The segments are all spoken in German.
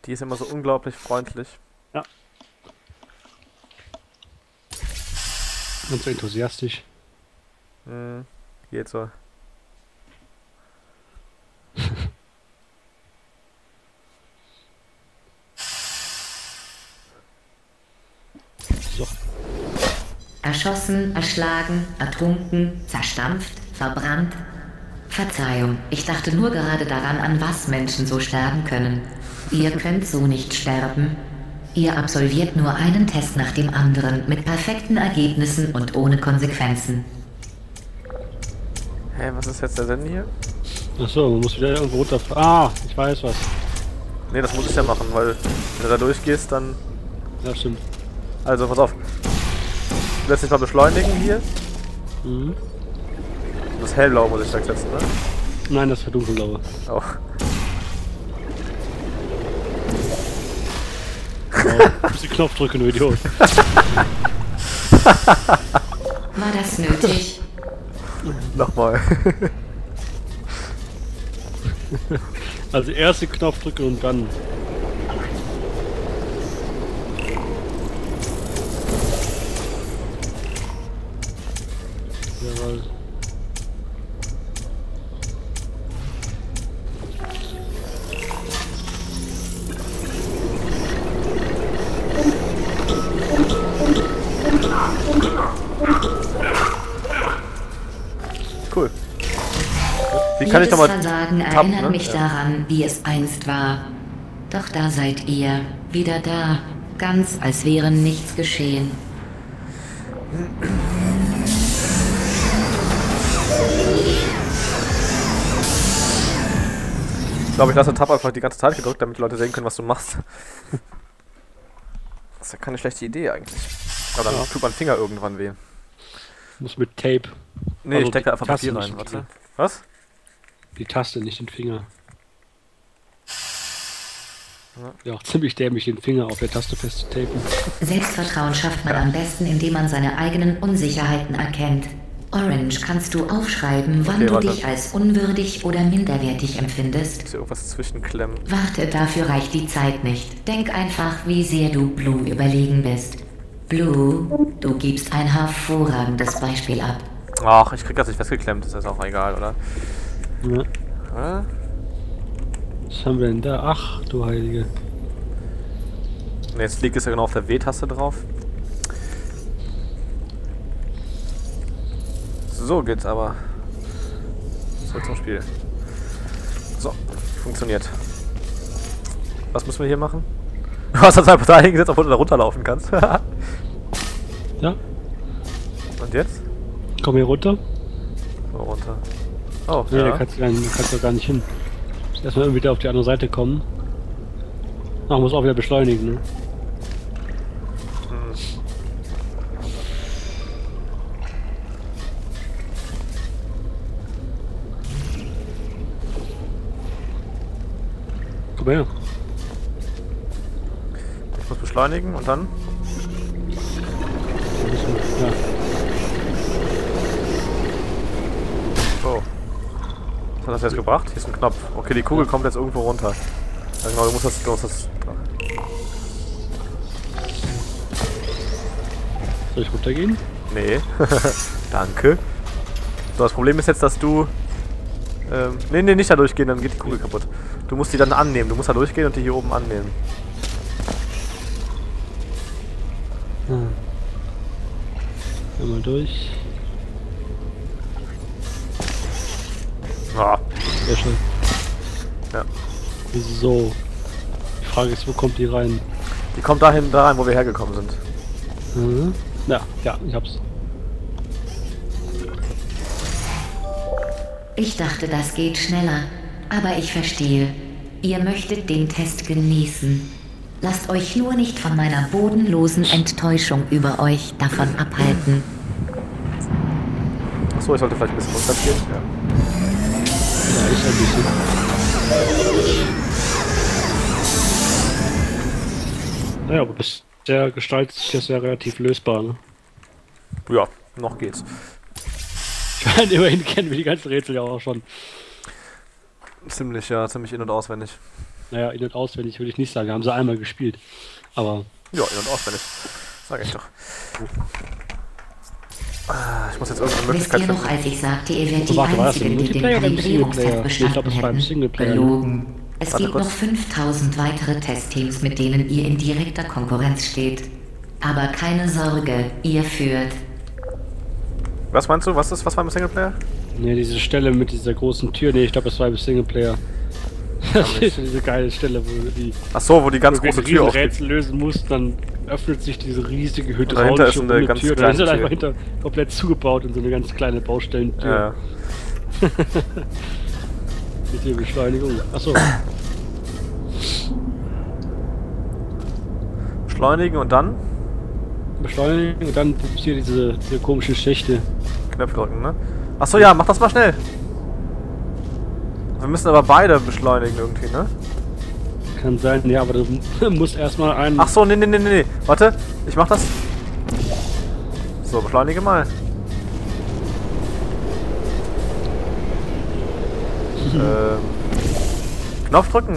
Die ist immer so unglaublich freundlich. Ja. Und so enthusiastisch. Geht so. So. Erschossen, erschlagen, ertrunken, zerstampft, verbrannt. Verzeihung, ich dachte nur gerade daran, an was Menschen so sterben können. Ihr könnt so nicht sterben. Ihr absolviert nur einen Test nach dem anderen, mit perfekten Ergebnissen und ohne Konsequenzen. Hä, was ist jetzt der Sinn hier? Achso, man muss wieder irgendwo runterfahren. Ah, ich weiß was. Ne, das muss ich ja machen, weil wenn du da durchgehst, dann... Ja, stimmt. Also, pass auf. Du lässt dich mal beschleunigen hier. Mhm. Das hellblau muss ich wegsetzen, ne? Nein, das war dunkelblaue. Auch. Oh, muss den Knopf drücken, du Idiot. War das nötig? Nochmal. Also erst den Knopf drücken und dann. Jawohl. Cool. Wie kann ich Jedes nochmal Versagen tappen, erinnert ne? mich daran, wie es einst war. Doch da seid ihr, wieder da, ganz als wäre nichts geschehen. Ich glaube, ich lasse den Tab einfach die ganze Zeit gedrückt, damit die Leute sehen können, was du machst. Das ist ja keine schlechte Idee eigentlich. Aber dann tut mein Finger irgendwann weh. Muss mit Tape. Nee, Also ich stecke da die einfach Taste Papier nicht rein, in den warte. Finger. Was? Die Taste, nicht den Finger. Ja, auch ziemlich dämlich, den Finger auf der Taste festzutapen. Selbstvertrauen schafft man am besten, indem man seine eigenen Unsicherheiten erkennt. Orange, kannst du aufschreiben, wann Okay, du warte. dich als unwürdig oder minderwertig empfindest? Ist hier irgendwas zwischenklemmen? Warte, dafür reicht die Zeit nicht. Denk einfach, wie sehr du Blue überlegen bist. Blue, du gibst ein hervorragendes Beispiel ab. Ach, ich krieg das nicht festgeklemmt, ist das auch egal, oder? Ja. Oder? Was haben wir denn da? Ach, du Heilige. Ne, jetzt liegt es ja genau auf der W-Taste drauf. So geht's aber. Zurück zum Spiel. So, funktioniert. Was müssen wir hier machen? Du hast da zwei Portale hingesetzt, obwohl du da runterlaufen kannst. Ja, Und jetzt? komm hier runter. So, runter. Oh, Nee, da ja. kannst du gar nicht hin. Musst erstmal irgendwie wieder auf die andere Seite kommen. Ach, muss auch wieder beschleunigen, ne? Komm her. Ich muss beschleunigen und dann? Ja. So. Was hat das jetzt gebracht? Hier ist ein Knopf. Okay, die Kugel kommt jetzt irgendwo runter. Ja, genau, du musst das... Soll ich runtergehen? Nee. Danke. So, das Problem ist jetzt, dass du... nee, nicht da durchgehen, dann geht die Kugel kaputt. Du musst die dann annehmen. Du musst da durchgehen und die hier oben annehmen. Einmal durch. Ah, Sehr schön. ja. So. Die Frage ist, wo kommt die rein? Die kommt da rein, wo wir hergekommen sind. Mhm. Ja, ich hab's. Ich dachte, das geht schneller. Aber ich verstehe. Ihr möchtet den Test genießen. Lasst euch nur nicht von meiner bodenlosen Enttäuschung über euch davon abhalten. Achso, ich sollte vielleicht ein bisschen runtergehen. Ja. Ja, ich ein bisschen. Naja, aber bisher gestaltet sich das ja relativ lösbar, ne? Ja, noch geht's. Ich meine, immerhin kennen wir die ganzen Rätsel ja auch schon. Ziemlich in- und auswendig. Naja, in- und auswendig würde ich nicht sagen. Haben sie einmal gespielt. Aber Ja, in- und auswendig. Sag ich doch. Ich muss jetzt irgendeine Wisst Möglichkeit ihr noch, finden. als ich sagte, ihr wärt die Warte, war das Einzigen, im die den Multiplayer oder im Singleplayer? Kalibrierungstest Nee, ich glaube, bestanden es war im hätten? Singleplayer. Gelogen. Es Warte gibt kurz. noch 5000 weitere Testteams, mit denen ihr in direkter Konkurrenz steht. Aber keine Sorge, ihr führt. Was meinst du? Was war im Singleplayer? ne, diese Stelle mit dieser großen Tür, nee, ich glaube, das war im Singleplayer. Das ist diese geile Stelle, wo du die Ach so, wo die ganz wo du große ein Tür aufgeht. Rätsel lösen musst, dann öffnet sich diese riesige dahinter ist hydraulische eine runde ganz Tür. Da kleine ist dann Tür. einfach hinter komplett zugebaut in so eine ganz kleine Baustellentür. Ja. Mit der Beschleunigung. Achso, Beschleunigen und dann beschleunigen und dann gibt's hier diese komischen Schächte. Knöpfe drücken, ne? Ach so, ja, mach das mal schnell. Wir müssen aber beide beschleunigen irgendwie, ne? Kann sein, ja, aber du musst erstmal einen. Ach so, nee. Warte, ich mach das. So, beschleunige mal. Knopf drücken.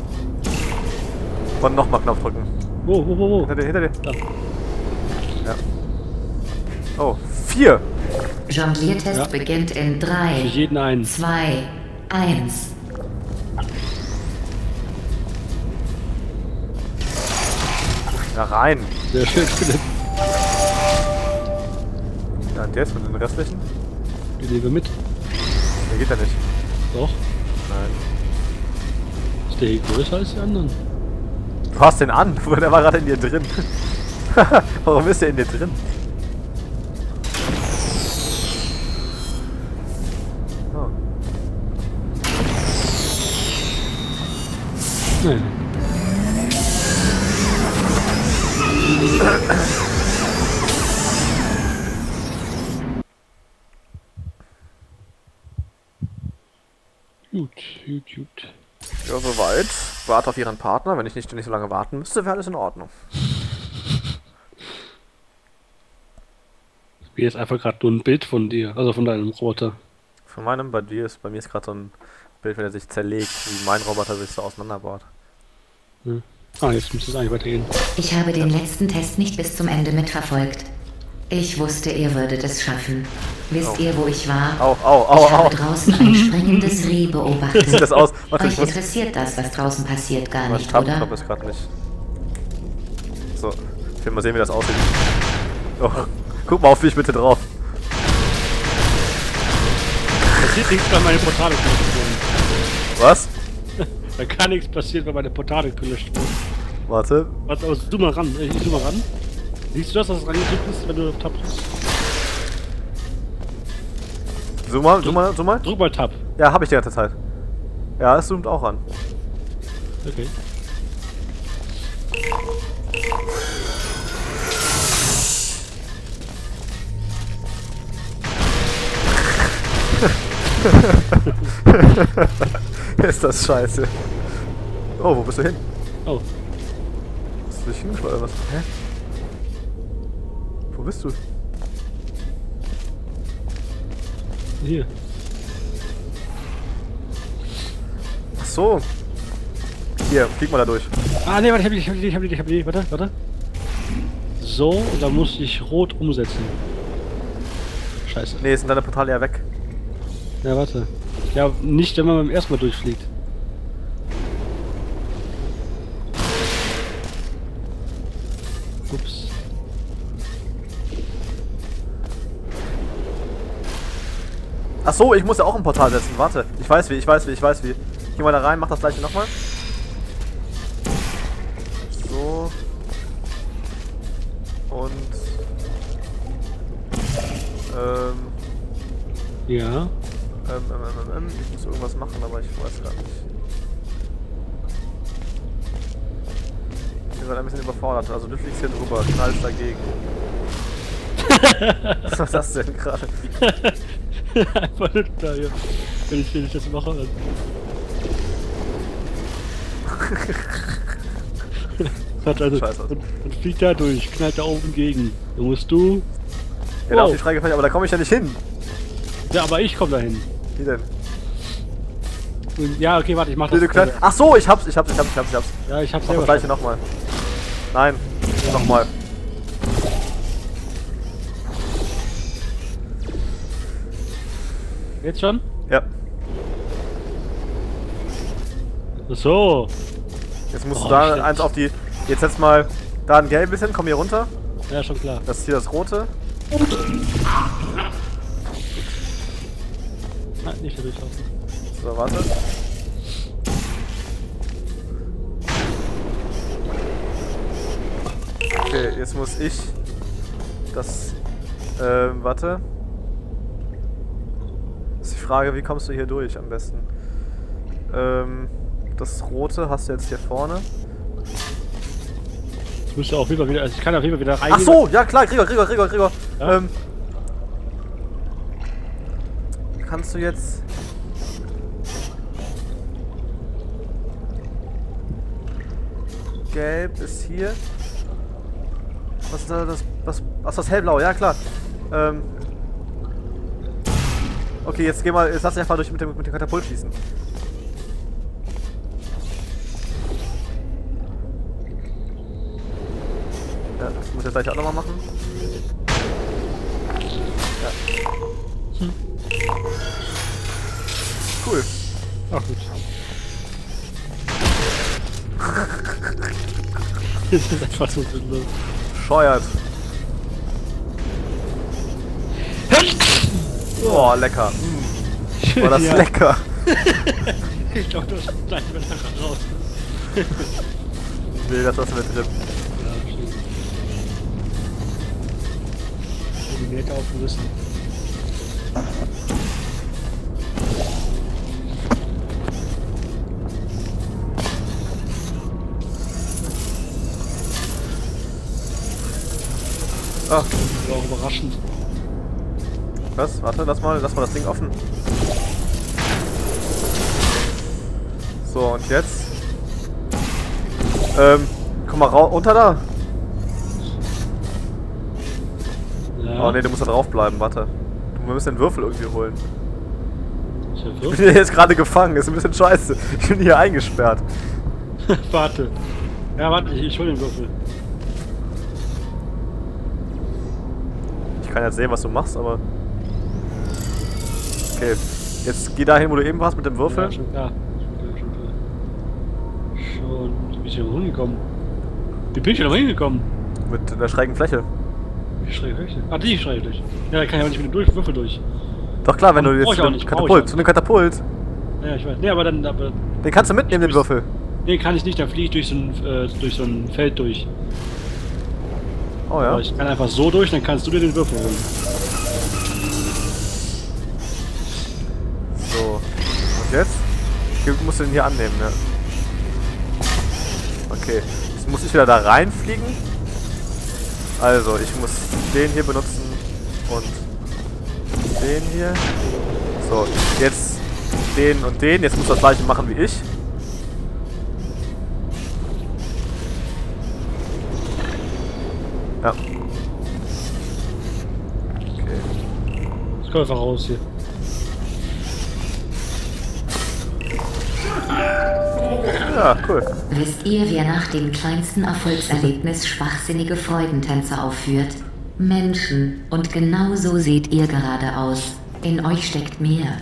Und nochmal Knopf drücken. Wo? Hinter dir. Da. Ja. Oh, 4. Jongliertest Ja. beginnt in Für 3, jeden einen. 2, 1. Ja, rein. Sehr schön, Philipp. Ja, und jetzt mit den restlichen? Die nehmen wir mit. Der geht ja nicht. Doch. Nein. Ist der hier größer als die anderen? Du hast den an. Der war gerade in dir drin. Warum ist der in dir drin? Oh. Nein. Gut. Ja, soweit. Warte auf ihren Partner. Wenn ich nicht so lange warten müsste, wäre alles in Ordnung. Hier ist einfach gerade nur ein Bild von dir, also von deinem Roboter. Von meinem, bei mir ist gerade so ein Bild, wenn er sich zerlegt, wie mein Roboter sich so auseinanderbaut. Ah, jetzt müsste es eigentlich weitergehen. Ich habe den letzten Test nicht bis zum Ende mitverfolgt. Ich wusste, ihr würdet es schaffen. Wisst ihr, wo ich war? Ich habe draußen ein springendes Reh beobachtet. Wie sieht das aus? Warte, Euch ich muss... interessiert das, was draußen passiert, gar Mein nicht, Tab-Knopf oder? ist gerade nicht. So, ich will mal sehen, wie das aussieht. Oh, guck mal auf mich bitte drauf. Passiert nichts, weil meine Portale gelöscht wurden. Was? Da kann nichts passieren, weil meine Portale gelöscht wurden. Warte. Warte, aber zoom mal ran. Ich zoom mal ran. Siehst du das, dass es rangedrückt ist, wenn du auf Tab drückst? Zoom mal. Drück mal Tab. Ja, habe ich die ganze Zeit. Ja, es zoomt auch an. Okay. Ist das scheiße. Oh, wo bist du hin? Oh, Hast du dich hingeschleudert oder was? Hä? Wo bist du? hier. Ach so. Hier, flieg mal da durch. Ah, ne, warte, ich hab die. Warte. So, und dann muss ich rot umsetzen. Scheiße. Nee, sind deine Portale ja weg. Ja, warte. Ja, nicht, wenn man beim ersten Mal durchfliegt. Ups. Ach so, ich muss ja auch ein Portal setzen. Warte. Ich weiß wie. Geh mal da rein, mach das gleiche nochmal. So. Und. Ja. Ich muss irgendwas machen, aber ich weiß gar nicht. Ich bin gerade ein bisschen überfordert. Also du fliegst hier drüber, knallst dagegen. Was war das denn gerade? Einfach nur da hier. Wenn ich das mache, dann. Hat also, Scheiße. und fliegt da durch, knallt da oben gegen. Dann musst du. Ja, da auf die freigefallen, aber da komme ich ja nicht hin. Ja, aber ich komme dahin. Wie denn? Ja, okay, warte, ich mach Nee, das. du klein. Ach so, ich hab's. Ja, ich hab's Mach das selber. gleiche nochmal. Nein, nochmal. Jetzt schon? Ja. So. Jetzt musst du Oh, da shit. eins auf die. Jetzt setz mal da ein gelbes hin, komm hier runter. Ja, schon klar. Das ist hier das rote. Nein, nicht da durchlaufen. So, warte. Okay, jetzt muss ich das. Warte. Das ist die Frage, wie kommst du hier durch am besten? Das rote hast du jetzt hier vorne. Ich müsste auf jeden Fall wieder. Also ich kann auf jeden Fall wieder rein. Ach so, ja klar, Gregor. Ja? Kannst du jetzt. Gelb ist hier. Was ist da das? Was das hellblau? Ja klar. Okay, jetzt geh mal, jetzt lass dich einfach durch mit dem Katapult schießen. Ja, das muss ich jetzt gleich auch nochmal machen. Ja. Cool. Ach gut. Das ist einfach so sinnlos. Scheuert. Oh, lecker. War das Ja. lecker. Ich glaube, du hast gleich wieder raus. Nee, das lassen wir drin. Ja, stimmt. Die Nähte aufgerissen. Ah, War auch überraschend. was? Warte, lass mal das Ding offen. So, und jetzt? Komm mal runter da. Ja. Oh ne, du musst da drauf bleiben, warte. Wir müssen den Würfel irgendwie holen. Ist der Ich Würfel? bin hier jetzt gerade gefangen, ist ein bisschen scheiße. Ich bin hier eingesperrt. Warte. Ja, warte, ich hol den Würfel. Ich kann jetzt sehen, was du machst, aber... Okay, jetzt geh dahin, wo du eben warst mit dem Würfel. Ja, schon klar. Schon. Wie bin ich hier hingekommen? Wie bin ich hier noch hingekommen? Mit der schrägen Fläche. Wie schräg durch? Ah, die schräg durch. Ja, da kann ich aber nicht mit dem Würfel durch. Doch klar, wenn du Brauch jetzt ich auch mit dem nicht, brauch ich auch Katapult, nicht. zu einem Katapult. Ja, ich weiß. Nee, aber dann. Aber, Den kannst du mitnehmen, den muss- Würfel. nee, kann ich nicht, dann fliege ich durch so ein Feld durch. Oh ja. Aber ich kann einfach so durch, dann kannst du dir den Würfel holen. So. Und jetzt? Musst du den hier annehmen, ne? Okay. Jetzt muss ich wieder da reinfliegen. Also, ich muss den hier benutzen und den hier. So, jetzt den und den. Jetzt musst du das gleiche machen wie ich. Ja. Okay. Ich komm einfach raus hier. Ja, cool. Wisst ihr, wer nach dem kleinsten Erfolgserlebnis schwachsinnige Freudentänze aufführt? Menschen. Und genau so seht ihr gerade aus. In euch steckt mehr.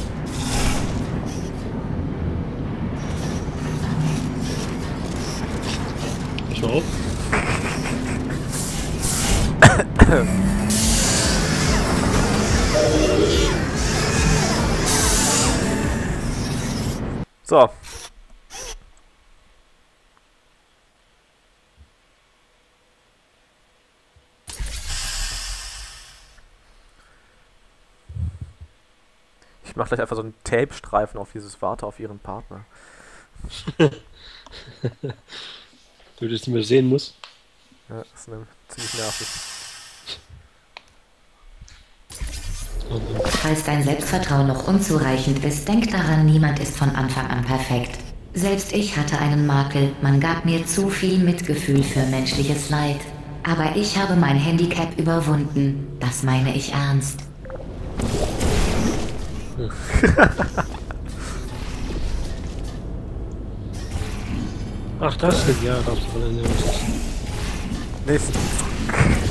Schau. So. Ich mach gleich einfach so einen Tape-Streifen auf dieses Warte auf ihren Partner. Du das nicht mehr sehen musst. Ja, das ist ziemlich nervig. Falls dein Selbstvertrauen noch unzureichend ist, denk daran, niemand ist von Anfang an perfekt. Selbst ich hatte einen Makel, man gab mir zu viel Mitgefühl für menschliches Leid. Aber ich habe mein Handicap überwunden, das meine ich ernst. Ach, das denn? Ja, darfst du von der Nächsten.